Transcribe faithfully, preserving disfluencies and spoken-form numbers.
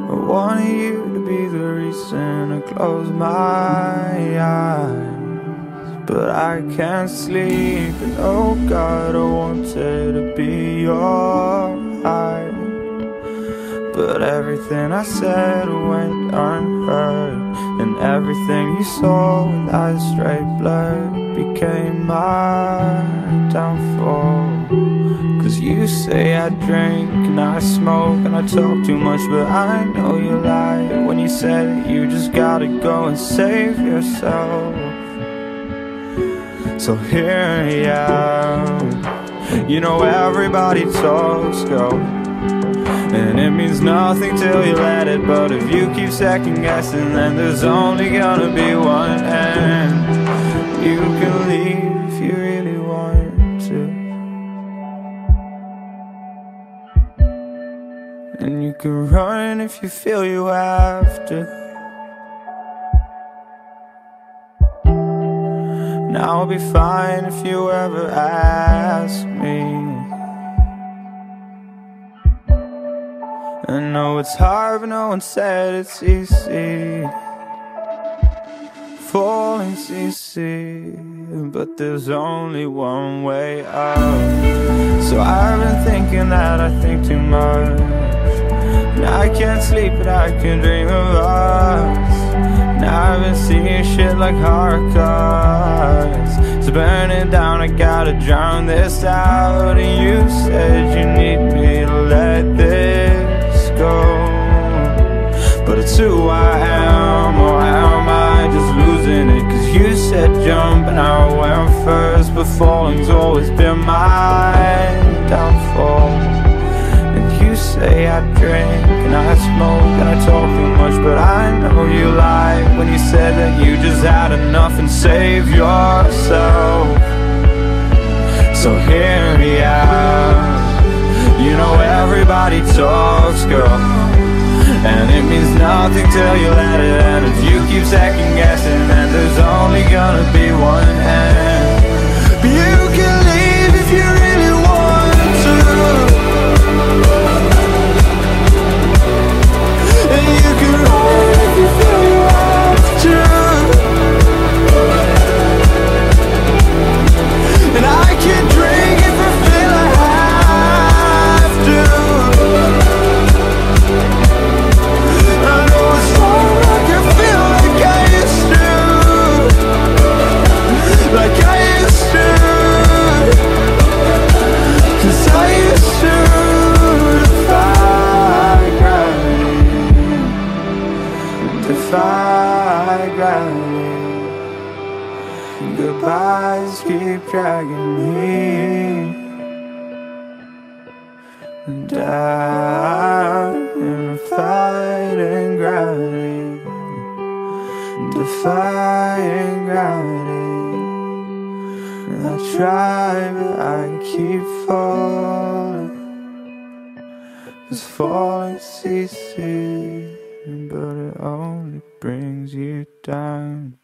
I wanted you to be the reason I close my eyes, but I can't sleep. And oh God, I wanted to be your eye, but everything I said went unheard, and everything you saw with eyes straight blurred became my downfall. Cause you say I drink and I smoke and I talk too much, but I know you lied when you said that you just gotta go and save yourself. So here I am. You know everybody talks, girl, and it means nothing till you let it. But if you keep second guessing, then there's only gonna be one end. You can leave if you really want to, and you can run if you feel you have to. Now I'll be fine if you ever ask me. I know it's hard, but no one said it's easy. Falling's easy, but there's only one way out. So I've been thinking that I think too much, and I can't sleep, but I can dream of us. And I've been seeing shit like horror cards. So burn it down, I gotta drown this out. And you said you need me to let this go, but it's who I am, or am I just losing it? Cause you said jump and I went first, but falling's always been my downfall. And you say I drink and I smoke and I talk too much, but I know you lied when you said that you just had enough and save yourself. So hear me out. You know everybody talks, girl, and it means nothing till you let it. And if you keep second guessing, then there's only gonna be one end. But you can leave if you really want to, and you can run if you feel you have to. And I can drink if I feel I have to. I know it's wrong, I can feel like I used to, like I used to. Cause I used to defy gravity, defy gravity. Goodbyes keep dragging me down in a fighting gravity, defying gravity. And I try, but I keep falling, cause falling's easy, but it only brings you down.